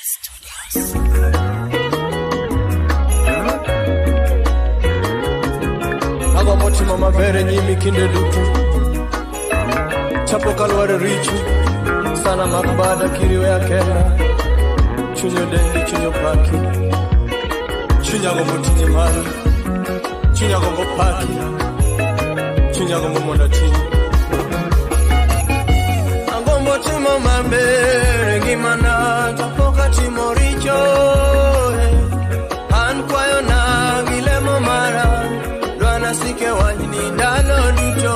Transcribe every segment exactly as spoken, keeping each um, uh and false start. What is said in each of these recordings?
Studios. Ago motima mabere nyimi kinde dutu Chapo kalware richu Sana makbada kiriwe ya kena Chunyo dengi chunyo paki Chunyago mutini mara Chunyago mopaki Chunyago momonda chini Ago motima mabere ngimana Chapo katimo richo Ankwayo na gilemo mara Sike wajini dalo duto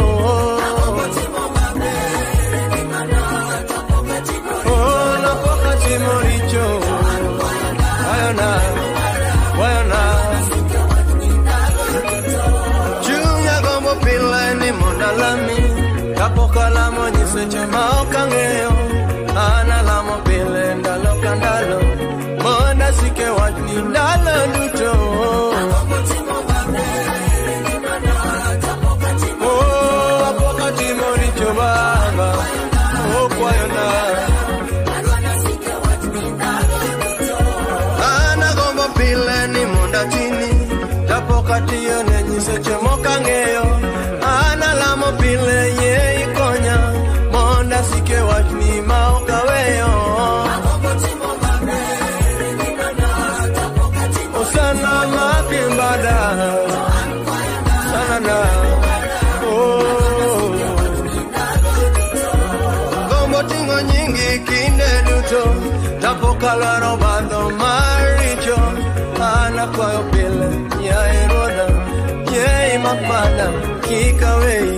Oh, na pokati moricho Wayona, wayona Chunya gombo pila ni monalami Kapoka lamo nyiseche maokangeo Ana lamo pile ndalo kandalo Monda sike wajini dalo duto Baba, oh kwayona Ana gombo pile ni munda chini Tapoka tiyo nenyise chemoka ngeyo Ana lamo pile ye ikonya Monda sike wachni maoka weyo Osana makimbada Sana na Oh Tingo nyingi kinde duto Tapoka laro bando maricho Ana kwayo pile Nye roda Nye makbada Kikawei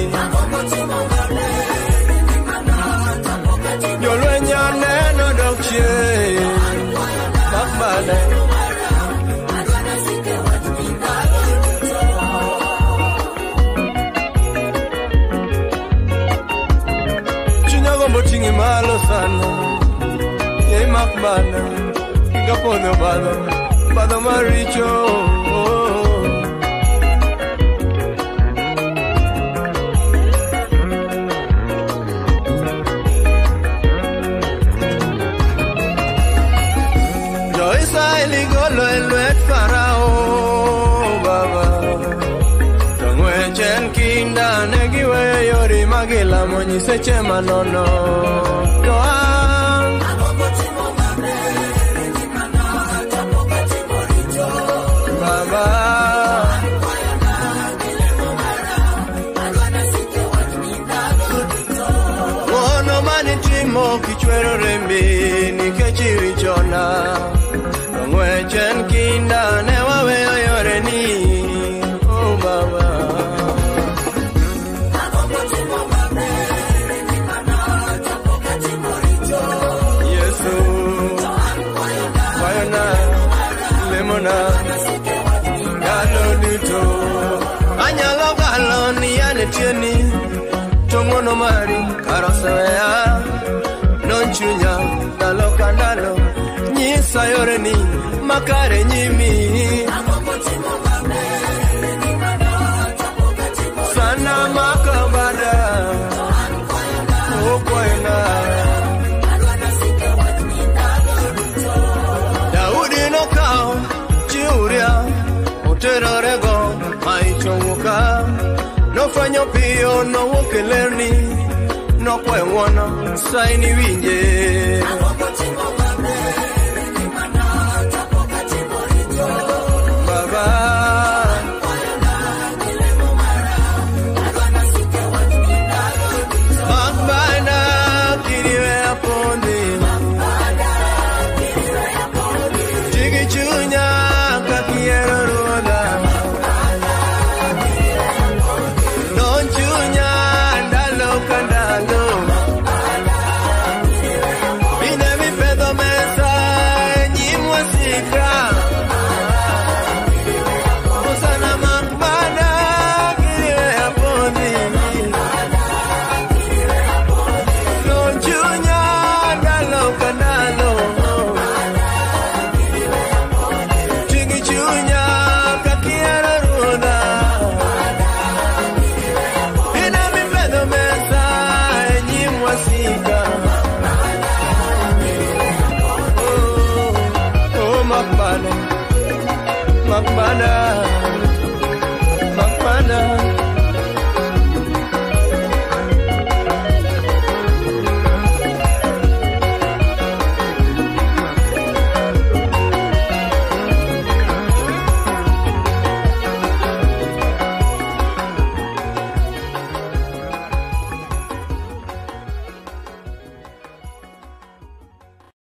Yolwe nyaneno dokche Makbada Tingi malo sana Ye makbana Kapono bado Bado maricho Joisa iligolo elwet farao Baba Tongwechen kinda negiwe yori magila monyi seche manono Toa Baba Wono mani trimo kichwero rembi Nikechiri chona Tongwechen kinda newawe yore ni Oh Baba Galo dito Anyalo galo ni ane tieni Tongono mari karosea Non chunya Dalo kandalo Nyisa yore ni Makare nyimi Sana makabada Okwena Daudi no kao Chiuria Uterorego Maichonguka No fanyo pio No wokelerni No kwe wono Saini winje Baba Makbana Kiriwe apondi Chigi chunya Kakiero ruoda Don chunya Ndalo kandalo Bine ywak bada